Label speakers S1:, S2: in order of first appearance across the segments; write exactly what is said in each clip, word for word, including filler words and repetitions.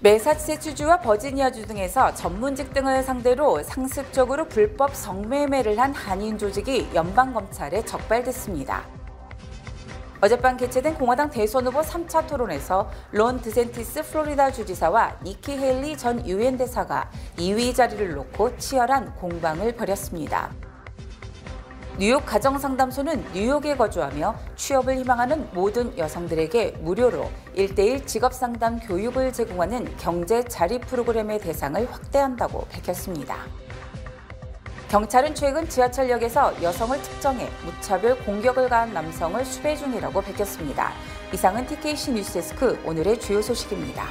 S1: 매사추세츠주와 버지니아주 등에서 전문직 등을 상대로 상습적으로 불법 성매매를 한 한인 조직이 연방검찰에 적발됐습니다. 어젯밤 개최된 공화당 대선 후보 삼 차 토론에서 론 드샌티스 플로리다 주지사와 니키 헤일리 전 유엔 대사가 이 위 자리를 놓고 치열한 공방을 벌였습니다. 뉴욕 가정상담소는 뉴욕에 거주하며 취업을 희망하는 모든 여성들에게 무료로 일 대일 직업상담 교육을 제공하는 경제 자립 프로그램의 대상을 확대한다고 밝혔습니다. 경찰은 최근 지하철역에서 여성을 특정해 무차별 공격을 가한 남성을 수배 중이라고 밝혔습니다. 이상은 티케이씨 뉴스데스크 오늘의 주요 소식입니다.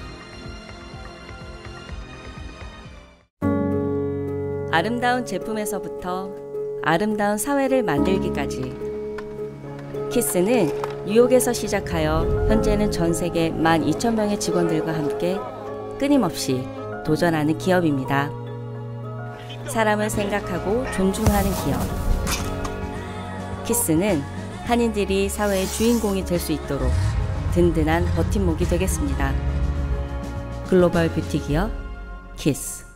S2: 아름다운 제품에서부터 아름다운 사회를 만들기까지 키스는 뉴욕에서 시작하여 현재는 전 세계 만 이천 명의 직원들과 함께 끊임없이 도전하는 기업입니다. 사람을 생각하고 존중하는 기업. 키스는 한인들이 사회의 주인공이 될 수 있도록 든든한 버팀목이 되겠습니다. 글로벌 뷰티 기업 키스.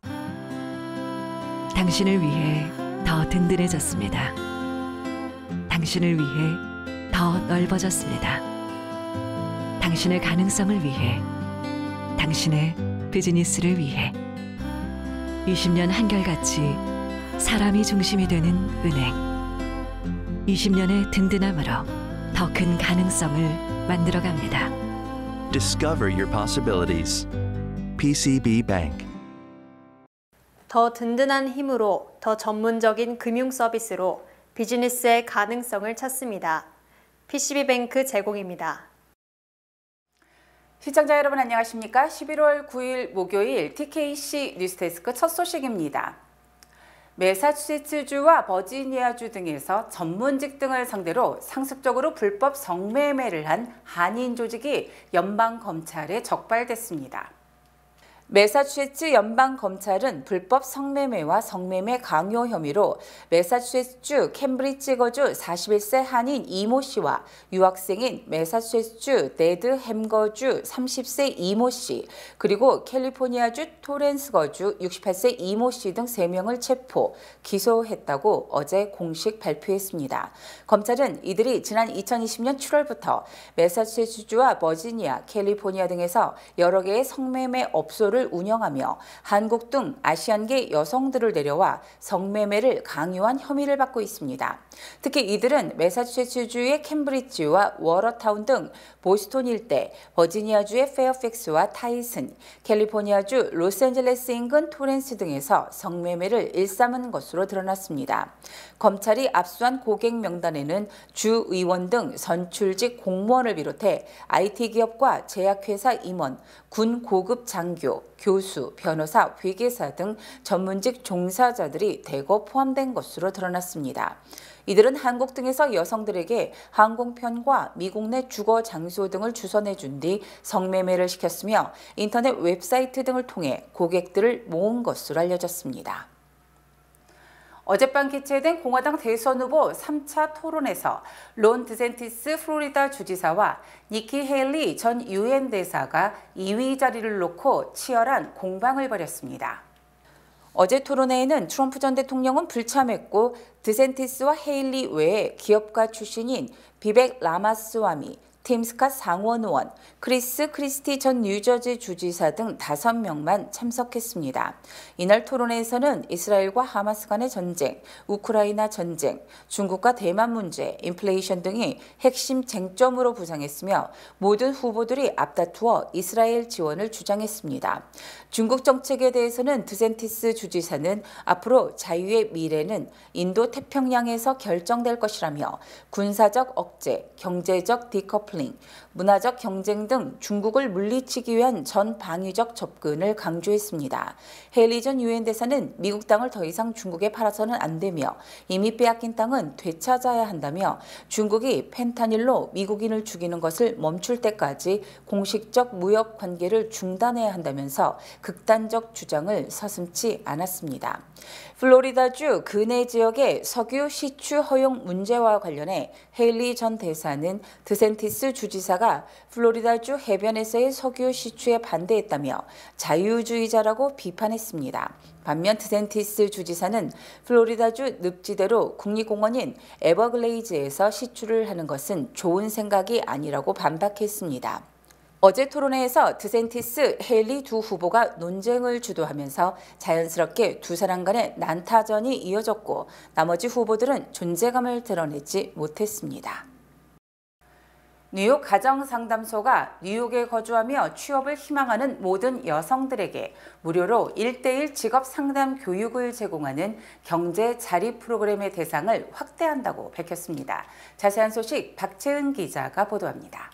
S3: 당신을 위해 더 든든해졌습니다. 당신을 위해 더 넓어졌습니다. 당신의 가능성을 위해, 당신의 비즈니스를 위해 이십 년 한결같이 사람이 중심이 되는 은행. 이십 년의 든든함으로 더 큰 가능성을 만들어갑니다.
S4: Discover your possibilities. 피씨비 Bank.
S5: 더 든든한 힘으로 더 전문적인 금융 서비스로 비즈니스의 가능성을 찾습니다. 피씨비뱅크 제공입니다.
S1: 시청자 여러분 안녕하십니까? 십일월 구일 목요일 티케이씨 뉴스데스크 첫 소식입니다. 매사추세츠주와 버지니아주 등에서 전문직 등을 상대로 상습적으로 불법 성매매를 한 한인 조직이 연방검찰에 적발됐습니다. 매사추세츠 연방검찰은 불법 성매매와 성매매 강요 혐의로 매사추세츠주 캠브리지 거주 사십일 세 한인 이모 씨와 유학생인 매사추세츠주 네드햄 거주 삼십 세 이모 씨, 그리고 캘리포니아주 토렌스 거주 육십팔 세 이모 씨 등 세 명을 체포, 기소했다고 어제 공식 발표했습니다. 검찰은 이들이 지난 이천이십 년 칠월부터 매사추세츠주와 버지니아, 캘리포니아 등에서 여러 개의 성매매 업소를 운영하며 한국 등 아시안계 여성들을 데려와 성매매를 강요한 혐의를 받고 있습니다. 특히 이들은 매사추세츠주의 캠브리지와 워러타운 등 보스턴 일대, 버지니아주의 페어팩스와 타이슨, 캘리포니아주 로스앤젤레스 인근 토렌스 등에서 성매매를 일삼은 것으로 드러났습니다. 검찰이 압수한 고객 명단에는 주 의원 등 선출직 공무원을 비롯해 아이티 기업과 제약회사 임원, 군 고급 장교, 교수, 변호사, 회계사 등 전문직 종사자들이 대거 포함된 것으로 드러났습니다. 이들은 한국 등에서 여성들에게 항공편과 미국 내 주거 장소 등을 주선해준 뒤 성매매를 시켰으며 인터넷 웹사이트 등을 통해 고객들을 모은 것으로 알려졌습니다. 어젯밤 개최된 공화당 대선 후보 삼 차 토론에서 론 드샌티스 플로리다 주지사와 니키 헤일리 전 유엔 대사가 이 위 자리를 놓고 치열한 공방을 벌였습니다. 어제 토론회에는 트럼프 전 대통령은 불참했고 드샌티스와 헤일리 외에 기업가 출신인 비벡 라마스와미, 팀 스캇 상원 의원, 크리스 크리스티 전 뉴저지 주지사 등 다섯 명만 참석했습니다. 이날 토론회에서는 이스라엘과 하마스 간의 전쟁, 우크라이나 전쟁, 중국과 대만 문제, 인플레이션 등이 핵심 쟁점으로 부상했으며 모든 후보들이 앞다투어 이스라엘 지원을 주장했습니다. 중국 정책에 대해서는 드샌티스 주지사는 앞으로 자유의 미래는 인도 태평양에서 결정될 것이라며 군사적 억제, 경제적 디커플링, 문화적 경쟁 등 중국을 물리치기 위한 전 방위적 접근을 강조했습니다. 헤일리 전 유엔 대사는 미국 땅을 더 이상 중국에 팔아서는 안 되며 이미 빼앗긴 땅은 되찾아야 한다며 중국이 펜타닐로 미국인을 죽이는 것을 멈출 때까지 공식적 무역 관계를 중단해야 한다면서 극단적 주장을 서슴지 않았습니다. 플로리다주 근해 지역의 석유 시추 허용 문제와 관련해 헤일리 전 대사는 드샌티스 데센티스 주지사가 플로리다주 해변에서의 석유 시추에 반대했다며 자유주의자라고 비판했습니다. 반면 데센티스 주지사는 플로리다주 늪지대로 국립공원인 에버글레이즈에서 시추를 하는 것은 좋은 생각이 아니라고 반박했습니다. 어제 토론회에서 드센티스, 헤일리 두 후보가 논쟁을 주도하면서 자연스럽게 두 사람 간의 난타전이 이어졌고 나머지 후보들은 존재감을 드러내지 못했습니다. 뉴욕 가정상담소가 뉴욕에 거주하며 취업을 희망하는 모든 여성들에게 무료로 일 대일 직업 상담 교육을 제공하는 경제 자립 프로그램의 대상을 확대한다고 밝혔습니다. 자세한 소식 박채은 기자가 보도합니다.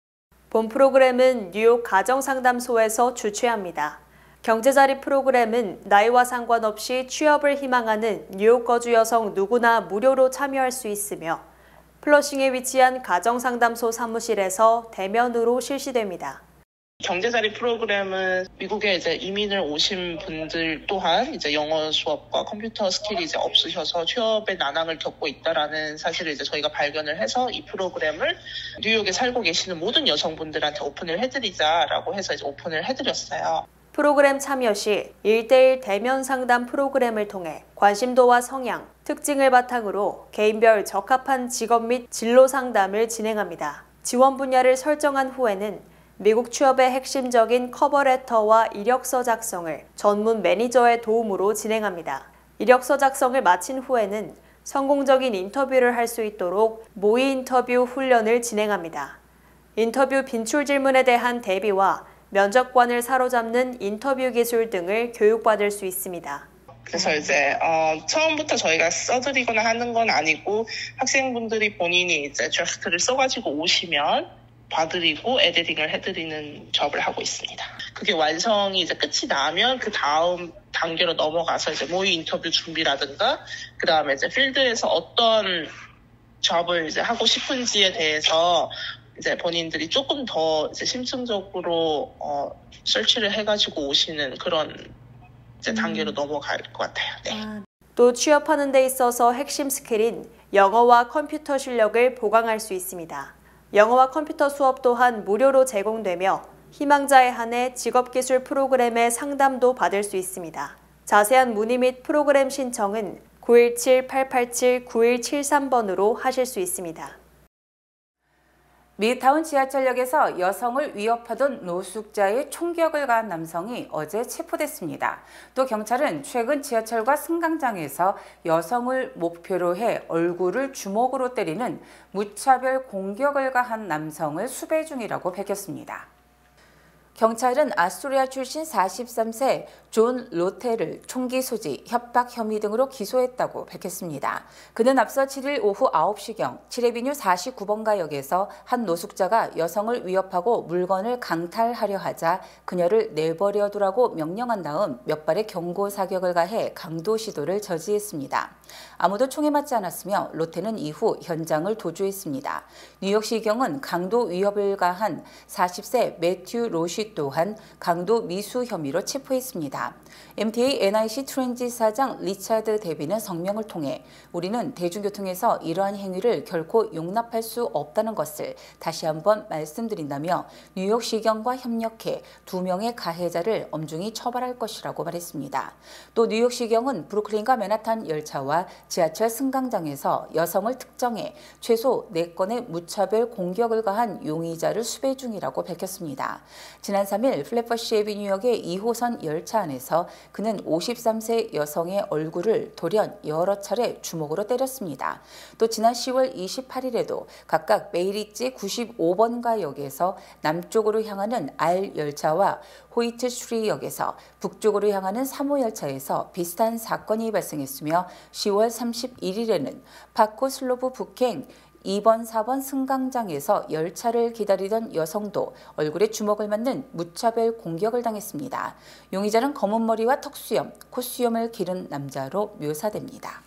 S5: 본 프로그램은 뉴욕 가정상담소에서 주최합니다. 경제자립 프로그램은 나이와 상관없이 취업을 희망하는 뉴욕 거주 여성 누구나 무료로 참여할 수 있으며 플러싱에 위치한 가정상담소 사무실에서 대면으로 실시됩니다.
S6: 경제자립 프로그램은 미국에 이제 이민을 오신 분들 또한 이제 영어 수업과 컴퓨터 스킬이 이제 없으셔서 취업의 난항을 겪고 있다라는 사실을 이제 저희가 발견을 해서 이 프로그램을 뉴욕에 살고 계시는 모든 여성분들한테 오픈을 해드리자라고 해서 이제 오픈을 해드렸어요.
S5: 프로그램 참여 시 일 대일 대면 상담 프로그램을 통해 관심도와 성향, 특징을 바탕으로 개인별 적합한 직업 및 진로 상담을 진행합니다. 지원 분야를 설정한 후에는 미국 취업의 핵심적인 커버레터와 이력서 작성을 전문 매니저의 도움으로 진행합니다. 이력서 작성을 마친 후에는 성공적인 인터뷰를 할 수 있도록 모의 인터뷰 훈련을 진행합니다. 인터뷰 빈출 질문에 대한 대비와 면접관을 사로잡는 인터뷰 기술 등을 교육받을 수 있습니다.
S6: 그래서 이제 어, 처음부터 저희가 써드리거나 하는 건 아니고 학생분들이 본인이 이제 드래프트를 써가지고 오시면 봐드리고 에디팅을 해드리는 작업을 하고 있습니다. 그게 완성이 이제 끝이 나면 그 다음 단계로 넘어가서 이제 모의 인터뷰 준비라든가 그 다음에 이제 필드에서 어떤 작업을 이제 하고 싶은지에 대해서 이제 본인들이 조금 더 이제 심층적으로 어, 설치를 해가지고 오시는 그런 이제 단계로 음. 넘어갈 것 같아요. 네.
S5: 아, 또 취업하는 데 있어서 핵심 스킬인 영어와 컴퓨터 실력을 보강할 수 있습니다. 영어와 컴퓨터 수업 또한 무료로 제공되며 희망자에 한해 직업기술 프로그램의 상담도 받을 수 있습니다. 자세한 문의 및 프로그램 신청은 구일칠 팔팔칠 구일칠삼 번으로 하실 수 있습니다.
S1: 미드타운 지하철역에서 여성을 위협하던 노숙자의 총격을 가한 남성이 어제 체포됐습니다. 또 경찰은 최근 지하철과 승강장에서 여성을 목표로 해 얼굴을 주먹으로 때리는 무차별 공격을 가한 남성을 수배 중이라고 밝혔습니다. 경찰은 아스토리아 출신 사십삼 세 존 로테를 총기 소지, 협박 혐의 등으로 기소했다고 밝혔습니다. 그는 앞서 칠 일 오후 아홉 시경 칠레비뉴 사십구 번가역에서 한 노숙자가 여성을 위협하고 물건을 강탈하려 하자 그녀를 내버려 두라고 명령한 다음 몇 발의 경고 사격을 가해 강도 시도를 저지했습니다. 아무도 총에 맞지 않았으며 로테는 이후 현장을 도주했습니다. 뉴욕시경은 강도 위협을 가한 사십 세 매튜 로시 또한 강도 미수 혐의로 체포했습니다. 엠티에이 엔아이씨 트랜짓 사장 리차드 데비는 성명을 통해 우리는 대중교통에서 이러한 행위를 결코 용납할 수 없다는 것을 다시 한번 말씀드린다며 뉴욕시경과 협력해 두 명의 가해자를 엄중히 처벌할 것이라고 말했습니다. 또 뉴욕시경은 브루클린과 맨하탄 열차와 지하철 승강장에서 여성을 특정해 최소 네 건의 무차별 공격을 가한 용의자를 수배 중이라고 밝혔습니다. 지난 삼 일 플랫버시 애비뉴역의 이 호선 열차 안에서 그는 오십삼 세 여성의 얼굴을 돌연 여러 차례 주먹으로 때렸습니다. 또 지난 시월 이십팔 일에도 각각 메이리지 구십오 번가역에서 남쪽으로 향하는 R 열차와 호이트 스트리트역에서 북쪽으로 향하는 삼 호 열차에서 비슷한 사건이 발생했으며 시월 삼십일 일에는 파코슬로브 북행 이 번, 사 번 승강장에서 열차를 기다리던 여성도 얼굴에 주먹을 맞는 무차별 공격을 당했습니다. 용의자는 검은 머리와 턱수염, 콧수염을 기른 남자로 묘사됩니다.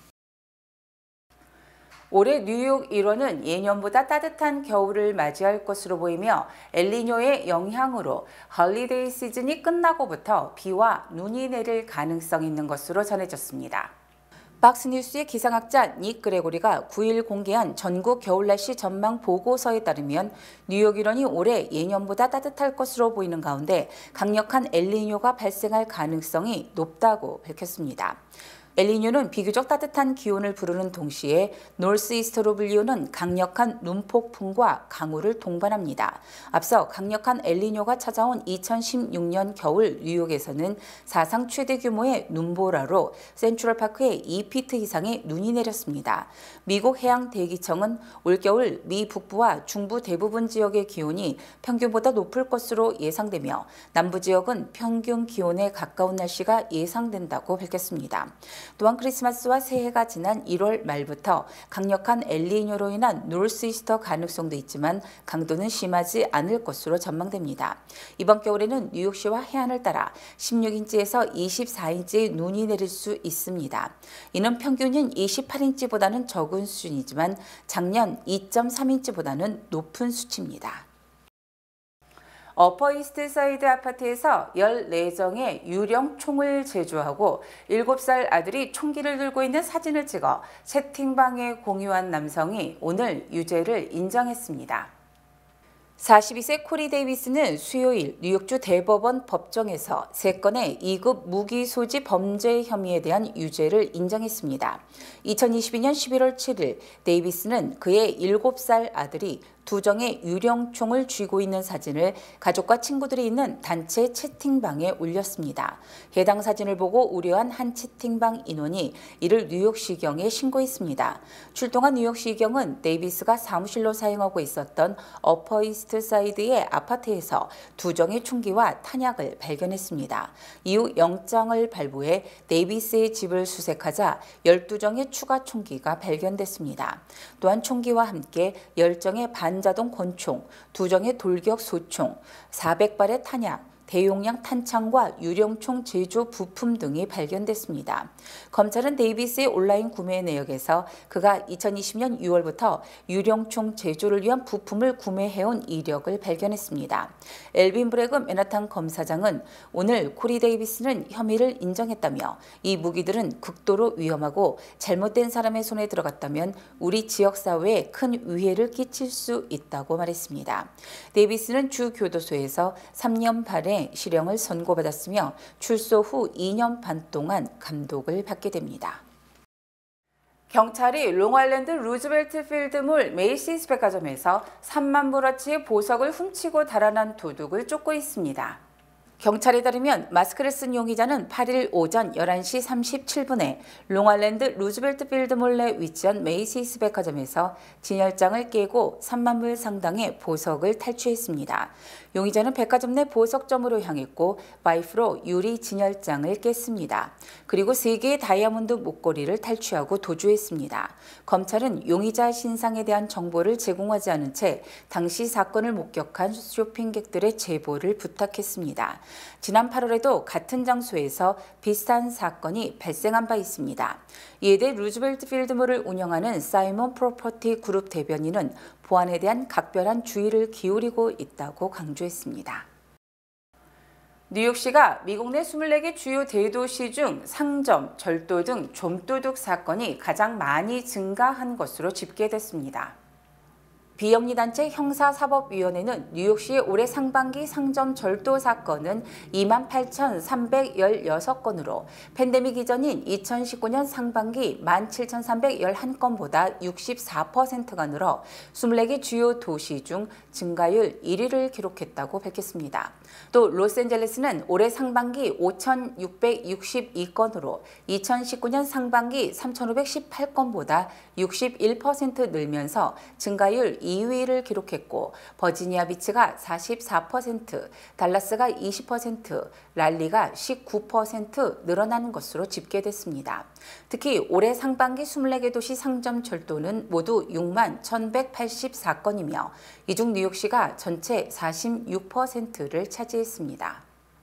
S1: 올해 뉴욕 일원은 예년보다 따뜻한 겨울을 맞이할 것으로 보이며 엘니뇨의 영향으로 홀리데이 시즌이 끝나고부터 비와 눈이 내릴 가능성이 있는 것으로 전해졌습니다. 박스뉴스의 기상학자 닉 그레고리가 구 일 공개한 전국 겨울 날씨 전망 보고서에 따르면 뉴욕 일원이 올해 예년보다 따뜻할 것으로 보이는 가운데 강력한 엘니뇨가 발생할 가능성이 높다고 밝혔습니다. 엘니뇨는 비교적 따뜻한 기온을 부르는 동시에 노스이스트로 불리우는 강력한 눈폭풍과 강우를 동반합니다. 앞서 강력한 엘니뇨가 찾아온 이천십육 년 겨울 뉴욕에서는 사상 최대 규모의 눈보라로 센트럴파크에 이 피트 이상의 눈이 내렸습니다. 미국 해양대기청은 올겨울 미 북부와 중부 대부분 지역의 기온이 평균보다 높을 것으로 예상되며 남부 지역은 평균 기온에 가까운 날씨가 예상된다고 밝혔습니다. 또한 크리스마스와 새해가 지난 일월 말부터 강력한 엘니뇨로 인한 노스이스터 가능성도 있지만 강도는 심하지 않을 것으로 전망됩니다. 이번 겨울에는 뉴욕시와 해안을 따라 십육 인치에서 이십사 인치의 눈이 내릴 수 있습니다. 이는 평균인 이십팔 인치보다는 적은 수준이지만 작년 이 점 삼 인치보다는 높은 수치입니다. 어퍼이스트사이드 아파트에서 열네 정의 유령 총을 제조하고 일곱 살 아들이 총기를 들고 있는 사진을 찍어 채팅방에 공유한 남성이 오늘 유죄를 인정했습니다. 사십이 세 코리 데이비스는 수요일 뉴욕주 대법원 법정에서 세 건의 이 급 무기 소지 범죄 혐의에 대한 유죄를 인정했습니다. 이천이십이 년 십일월 칠일 데이비스는 그의 일곱 살 아들이 두 정의 유령총을 쥐고 있는 사진을 가족과 친구들이 있는 단체 채팅방에 올렸습니다. 해당 사진을 보고 우려한 한 채팅방 인원이 이를 뉴욕시경에 신고했습니다. 출동한 뉴욕시경은 데이비스가 사무실로 사용하고 있었던 어퍼이스트 사이드의 아파트에서 두 정의 총기와 탄약을 발견했습니다. 이후 영장을 발부해 데이비스의 집을 수색하자 열두 정의 추가 총기가 발견됐습니다. 또한 총기와 함께 열 정의 반 자동 권총, 두 정의 돌격 소총, 사백 발의 탄약, 대용량 탄창과 유령총 제조 부품 등이 발견됐습니다. 검찰은 데이비스의 온라인 구매 내역에서 그가 이천이십 년 유월부터 유령총 제조를 위한 부품을 구매해온 이력을 발견했습니다. 엘빈 브래그 맨하탄 검사장은 오늘 코리 데이비스는 혐의를 인정했다며 이 무기들은 극도로 위험하고 잘못된 사람의 손에 들어갔다면 우리 지역사회에 큰 위해를 끼칠 수 있다고 말했습니다. 데이비스는 주 교도소에서 삼 년 반의 실형을 선고받았으며 출소 후 이 년 반 동안 감독을 받게 됩니다. 경찰이 롱아일랜드 루즈벨트 필드몰 메이시스 백화점에서 삼만 불어치의 보석을 훔치고 달아난 도둑을 쫓고 있습니다. 경찰에 따르면 마스크를 쓴 용의자는 팔 일 오전 열한 시 삼십칠 분에 롱아일랜드 루즈벨트 필드몰 내 위치한 메이시스 백화점에서 진열장을 깨고 삼만 불 상당의 보석을 탈취했습니다. 용의자는 백화점 내 보석점으로 향했고 와이프로 유리 진열장을 깼습니다. 그리고 세 개의 다이아몬드 목걸이를 탈취하고 도주했습니다. 검찰은 용의자 신상에 대한 정보를 제공하지 않은 채 당시 사건을 목격한 쇼핑객들의 제보를 부탁했습니다. 지난 팔월에도 같은 장소에서 비슷한 사건이 발생한 바 있습니다. 이에 대해 루즈벨트 필드몰을 운영하는 사이먼 프로퍼티 그룹 대변인은 보안에 대한 각별한 주의를 기울이고 있다고 강조했습니다. 뉴욕시가 미국 내 이십사 개 주요 대도시 중 상점, 절도 등 좀도둑 사건이 가장 많이 증가한 것으로 집계됐습니다. 비영리단체 형사사법위원회는 뉴욕시의 올해 상반기 상점 절도 사건은 이만 팔천삼백십육 건으로 팬데믹 이전인 이천십구 년 상반기 만 칠천삼백십일 건보다 육십사 퍼센트가 늘어 이십사 개 주요 도시 중 증가율 일 위를 기록했다고 밝혔습니다. 또 로스앤젤레스는 올해 상반기 오천육백육십이 건으로 이천십구 년 상반기 삼천오백십팔 건보다 육십일 퍼센트 늘면서 증가율 이 위를 기록했고 버지니아 비치가 사십사 퍼센트, 달라스가 이십 퍼센트, 랄리가 십구 퍼센트 늘어나는 것으로 집계됐습니다. 특히 올해 상반기 이십사 개 도시 상점 절도는 모두 육만 천백팔십사 건이며 이 중 뉴욕시가 전체 사십육 퍼센트를 차지했습니다.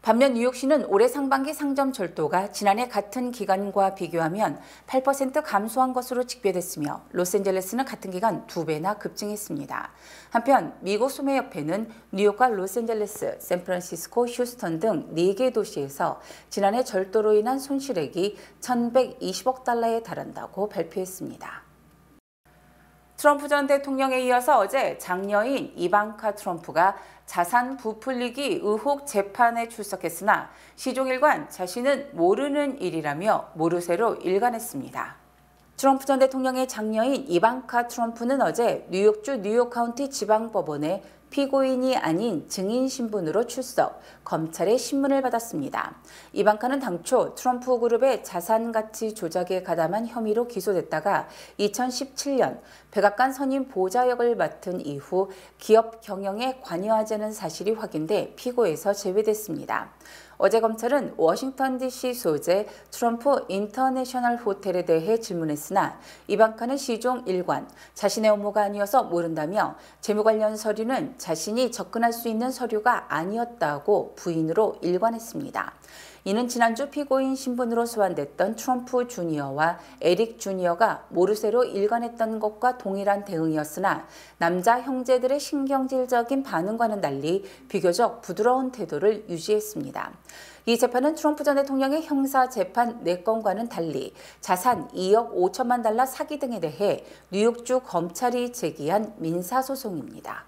S1: 반면 뉴욕시는 올해 상반기 상점 절도가 지난해 같은 기간과 비교하면 팔 퍼센트 감소한 것으로 집계됐으며 로스앤젤레스는 같은 기간 두 배나 급증했습니다. 한편 미국 소매협회는 뉴욕과 로스앤젤레스, 샌프란시스코, 휴스턴 등 네 개 도시에서 지난해 절도로 인한 손실액이 천백이십억 달러에 달한다고 발표했습니다. 트럼프 전 대통령에 이어서 어제 장녀인 이방카 트럼프가 자산 부풀리기 의혹 재판에 출석했으나 시종일관 자신은 모르는 일이라며 모르쇠로 일관했습니다. 트럼프 전 대통령의 장녀인 이방카 트럼프는 어제 뉴욕주 뉴욕 카운티 지방법원에 피고인이 아닌 증인 신분으로 출석, 검찰의 신문을 받았습니다. 이방카는 당초 트럼프 그룹의 자산 가치 조작에 가담한 혐의로 기소됐다가 이천십칠 년 백악관 선임 보좌역을 맡은 이후 기업 경영에 관여하자는 사실이 확인돼 피고에서 제외됐습니다. 어제 검찰은 워싱턴 디씨 소재 트럼프 인터내셔널 호텔에 대해 질문했으나 이방카는 시종 일관, 자신의 업무가 아니어서 모른다며 재무 관련 서류는 자신이 접근할 수 있는 서류가 아니었다고 부인으로 일관했습니다. 이는 지난주 피고인 신분으로 소환됐던 트럼프 주니어와 에릭 주니어가 모르쇠로 일관했던 것과 동일한 대응이었으나 남자 형제들의 신경질적인 반응과는 달리 비교적 부드러운 태도를 유지했습니다. 이 재판은 트럼프 전 대통령의 형사 재판 네 건과는 달리 자산 이억 오천만 달러 사기 등에 대해 뉴욕주 검찰이 제기한 민사소송입니다.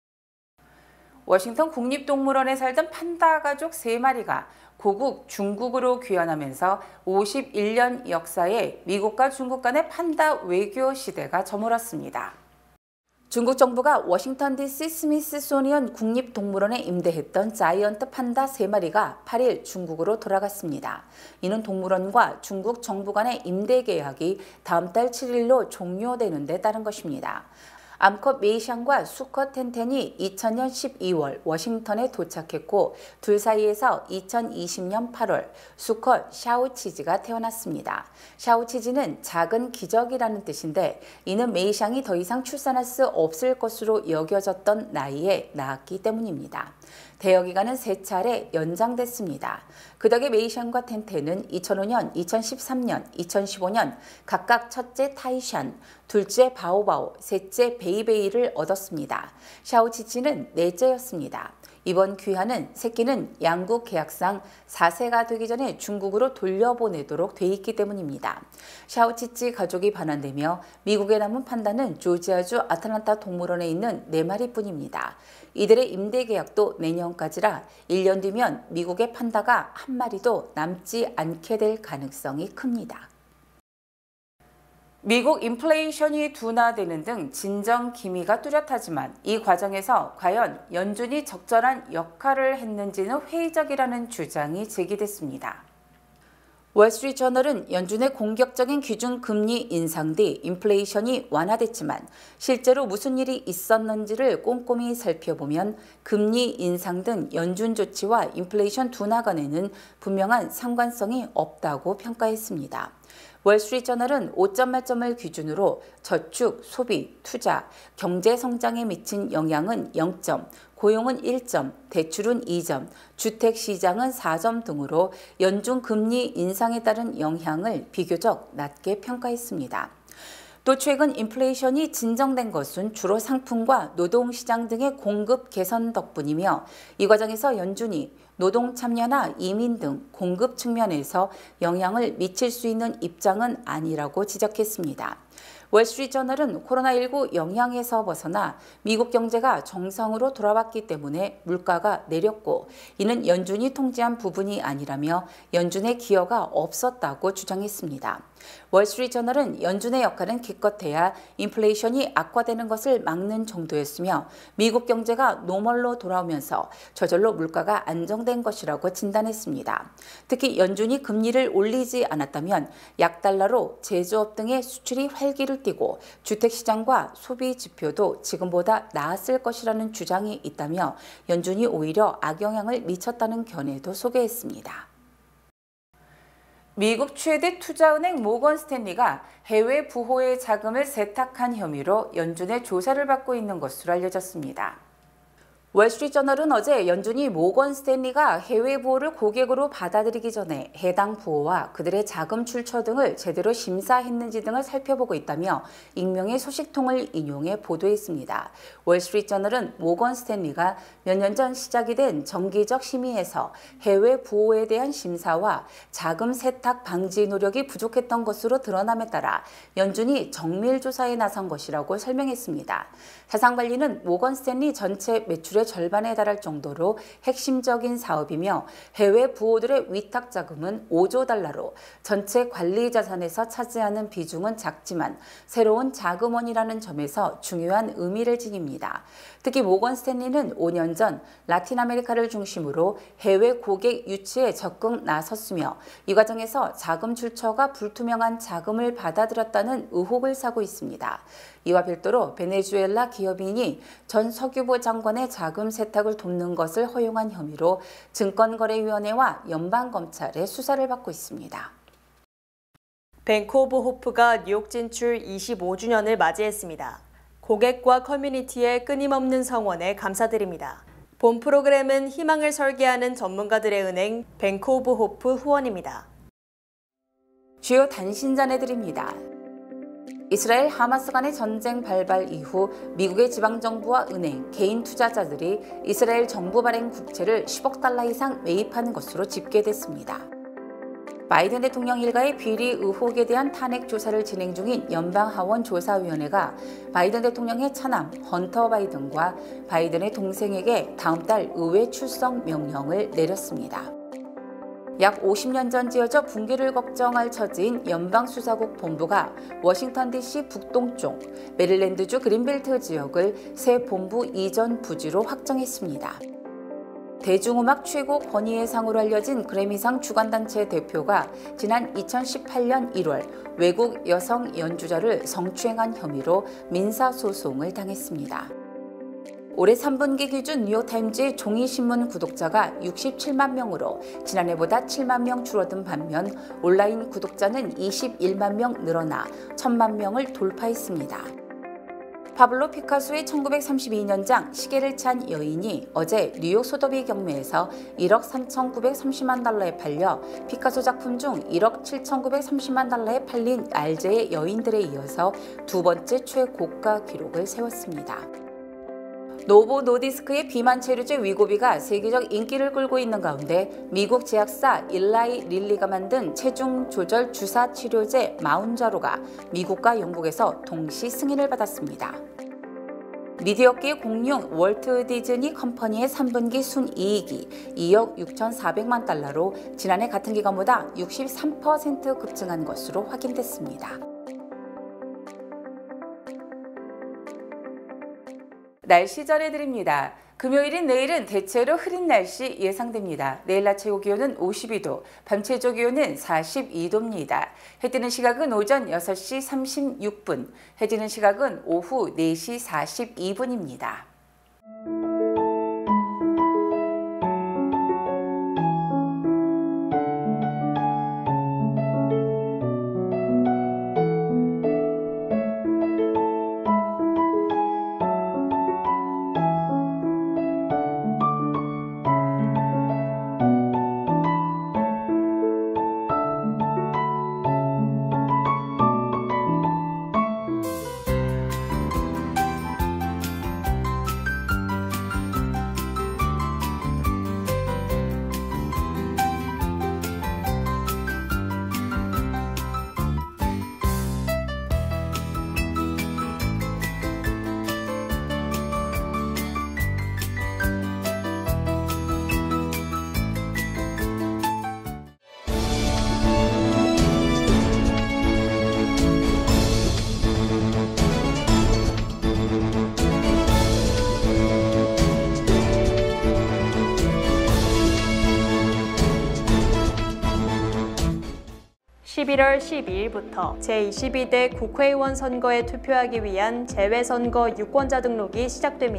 S1: 워싱턴 국립동물원에 살던 판다 가족 세 마리가 고국 중국으로 귀환하면서 오십일 년 역사에 미국과 중국 간의 판다 외교 시대가 저물었습니다. 중국 정부가 워싱턴 디씨 스미스소니언 국립동물원에 임대했던 자이언트 판다 세 마리가 팔 일 중국으로 돌아갔습니다. 이는 동물원과 중국 정부 간의 임대 계약이 다음 달 칠 일로 종료되는 데 따른 것입니다. 암컷 메이샹과 수컷 텐텐이 이천 년 십이 월 워싱턴에 도착했고 둘 사이에서 이천이십 년 팔 월 수컷 샤오치즈가 태어났습니다. 샤오치즈는 작은 기적이라는 뜻인데 이는 메이샹이 더 이상 출산할 수 없을 것으로 여겨졌던 나이에 낳았기 때문입니다. 대여기간은 세 차례 연장됐습니다. 그 덕에 메이샹과 텐텐은 이천오 년, 이천십삼 년, 이천십오 년 각각 첫째 타이샨, 둘째 바오바오, 셋째 베이베이를 얻었습니다. 샤오치치는 넷째였습니다. 이번 귀환은 새끼는 양국 계약상 사 세가 되기 전에 중국으로 돌려보내도록 돼 있기 때문입니다. 샤오치치 가족이 반환되며 미국에 남은 판다는 조지아주 아틀란타 동물원에 있는 네 마리뿐입니다. 이들의 임대 계약도 내년까지라 일 년 뒤면 미국의 판다가 한 마리도 남지 않게 될 가능성이 큽니다. 미국 인플레이션이 둔화되는 등 진정 기미가 뚜렷하지만 이 과정에서 과연 연준이 적절한 역할을 했는지는 회의적이라는 주장이 제기됐습니다. 월스트리트저널은 연준의 공격적인 기준금리 인상 뒤 인플레이션이 완화됐지만 실제로 무슨 일이 있었는지를 꼼꼼히 살펴보면 금리 인상 등 연준 조치와 인플레이션 둔화 간에는 분명한 상관성이 없다고 평가했습니다. 월스트리트저널은 오 점 만점을 기준으로 저축, 소비, 투자, 경제 성장에 미친 영향은 영 점, 고용은 일 점, 대출은 이 점, 주택시장은 사 점 등으로 연준 금리 인상에 따른 영향을 비교적 낮게 평가했습니다. 또 최근 인플레이션이 진정된 것은 주로 상품과 노동시장 등의 공급 개선 덕분이며 이 과정에서 연준이 노동 참여나 이민 등 공급 측면에서 영향을 미칠 수 있는 입장은 아니라고 지적했습니다. 월스트리트저널은 코로나십구 영향에서 벗어나 미국 경제가 정상으로 돌아왔기 때문에 물가가 내렸고 이는 연준이 통제한 부분이 아니라며 연준의 기여가 없었다고 주장했습니다. 월스트리트저널은 연준의 역할은 기껏해야 인플레이션이 악화되는 것을 막는 정도였으며 미국 경제가 노멀로 돌아오면서 저절로 물가가 안정된 것이라고 진단했습니다. 특히 연준이 금리를 올리지 않았다면 약달러로 제조업 등의 수출이 활기를 띠고 주택시장과 소비 지표도 지금보다 나았을 것이라는 주장이 있다며 연준이 오히려 악영향을 미쳤다는 견해도 소개했습니다. 미국 최대 투자은행 모건 스탠리가 해외 부호의 자금을 세탁한 혐의로 연준의 조사를 받고 있는 것으로 알려졌습니다. 월스트리트저널은 어제 연준이 모건 스탠리가 해외 부호를 고객으로 받아들이기 전에 해당 부호와 그들의 자금 출처 등을 제대로 심사했는지 등을 살펴보고 있다며 익명의 소식통을 인용해 보도했습니다. 월스트리트저널은 모건 스탠리가 몇 년 전 시작이 된 정기적 심의에서 해외 부호에 대한 심사와 자금 세탁 방지 노력이 부족했던 것으로 드러남에 따라 연준이 정밀 조사에 나선 것이라고 설명했습니다. 자산관리는 모건 스탠리 전체 매출의 절반에 달할 정도로 핵심적인 사업이며 해외 부호들의 위탁 자금은 오조 달러로 전체 관리 자산에서 차지하는 비중은 작지만 새로운 자금원이라는 점에서 중요한 의미를 지닙니다. 특히 모건 스탠리는 오 년 전 라틴 아메리카를 중심으로 해외 고객 유치에 적극 나섰으며 이 과정에서 자금 출처가 불투명한 자금을 받아들였다는 의혹을 사고 있습니다. 이와 별도로 베네수엘라 기업인이 전 석유부 장관의 자금 세탁을 돕는 것을 허용한 혐의로 증권거래위원회와 연방검찰의 수사를 받고 있습니다.
S5: 뱅크 오브 호프가 뉴욕 진출 이십오 주년을 맞이했습니다. 고객과 커뮤니티의 끊임없는 성원에 감사드립니다. 본 프로그램은 희망을 설계하는 전문가들의 은행 뱅크 오브 호프 후원입니다.
S1: 주요 단신 전해드립니다. 이스라엘 하마스 간의 전쟁 발발 이후 미국의 지방정부와 은행, 개인 투자자들이 이스라엘 정부 발행 국채를 십억 달러 이상 매입한 것으로 집계됐습니다. 바이든 대통령 일가의 비리 의혹에 대한 탄핵 조사를 진행 중인 연방하원조사위원회가 바이든 대통령의 차남 헌터 바이든과 바이든의 동생에게 다음 달 의회 출석 명령을 내렸습니다. 약 오십 년 전 지어져 붕괴를 걱정할 처지인 연방수사국 본부가 워싱턴 디씨 북동쪽 메릴랜드주 그린벨트 지역을 새 본부 이전 부지로 확정했습니다. 대중음악 최고 권위의 상으로 알려진 그래미상 주관단체 대표가 지난 이천십팔 년 일월 외국 여성 연주자를 성추행한 혐의로 민사소송을 당했습니다. 올해 삼 분기 기준 뉴욕타임즈의 종이신문 구독자가 육십칠만 명으로 지난해보다 칠만 명 줄어든 반면 온라인 구독자는 이십일만 명 늘어나 천만 명을 돌파했습니다. 파블로 피카소의 천구백삼십이 년작 시계를 찬 여인이 어제 뉴욕 소더비 경매에서 일억 삼천구백삼십만 달러에 팔려 피카소 작품 중 일억 칠천구백삼십만 달러에 팔린 알제의 여인들에 이어서 두 번째 최고가 기록을 세웠습니다. 노보 노디스크의 비만 체류제 위고비가 세계적 인기를 끌고 있는 가운데 미국 제약사 일라이 릴리가 만든 체중 조절 주사 치료제 마운자로가 미국과 영국에서 동시 승인을 받았습니다. 미디어계의 공룡 월트 디즈니 컴퍼니의 삼 분기 순이익이 이억 육천사백만 달러로 지난해 같은 기간보다 육십삼 퍼센트 급증한 것으로 확인됐습니다. 날씨 전해드립니다. 금요일인 내일은 대체로 흐린 날씨 예상됩니다. 내일 낮 최고 기온은 오십이 도, 밤 최저 기온은 사십이 도입니다. 해 뜨는 시각은 오전 여섯 시 삼십육 분, 해 지는 시각은 오후 네 시 사십이 분입니다.
S5: 십일월 십이일부터 제이십이 대 국회의원 선거에 투표하기 위한 재외선거 유권자 등록이 시작됩니다.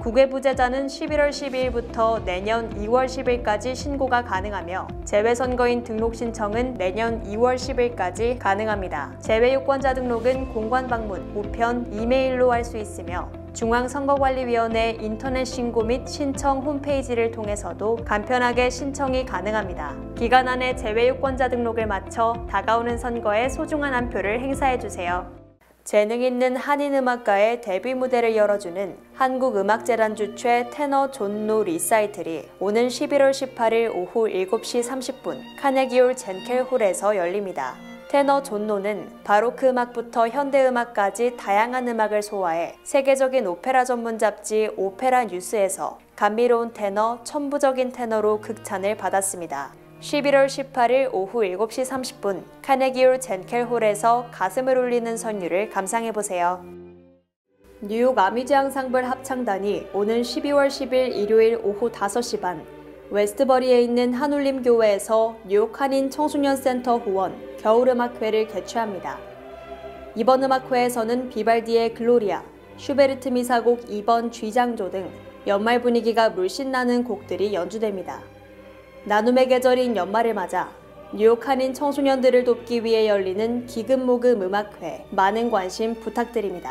S5: 국외 부재자는 십일월 십이일부터 내년 이월 십일까지 신고가 가능하며 재외선거인 등록 신청은 내년 이월 십일까지 가능합니다. 재외유권자 등록은 공관 방문, 우편, 이메일로 할 수 있으며 중앙선거관리위원회 인터넷 신고 및 신청 홈페이지를 통해서도 간편하게 신청이 가능합니다. 기간 안에 재외유권자 등록을 마쳐 다가오는 선거에 소중한 한 표를 행사해주세요. 재능 있는 한인음악가의 데뷔 무대를 열어주는 한국음악재단 주최 테너 존노 리사이틀이 오는 십일월 십팔일 오후 일곱시 삼십분 카네기홀 젠켈홀에서 열립니다. 테너 존노는 바로크 음악부터 현대음악까지 다양한 음악을 소화해 세계적인 오페라 전문 잡지 오페라 뉴스에서 감미로운 테너, 천부적인 테너로 극찬을 받았습니다. 십일월 십팔일 오후 일곱시 삼십분 카네기홀 젠켈홀에서 가슴을 울리는 선율을 감상해보세요. 뉴욕 아미즈 앙상블 합창단이 오는 십이월 십일 일요일 오후 다섯시 반 웨스트버리에 있는 한울림 교회에서 뉴욕 한인 청소년 센터 후원 겨울음악회를 개최합니다. 이번 음악회에서는 비발디의 글로리아, 슈베르트 미사곡 이 번 쥐장조 등 연말 분위기가 물씬 나는 곡들이 연주됩니다. 나눔의 계절인 연말을 맞아 뉴욕 한인 청소년들을 돕기 위해 열리는 기금모금 음악회, 많은 관심 부탁드립니다.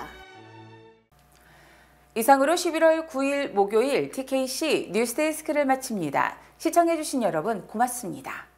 S1: 이상으로 십일월 구일 목요일 티케이씨 뉴스데스크를 마칩니다. 시청해주신 여러분 고맙습니다.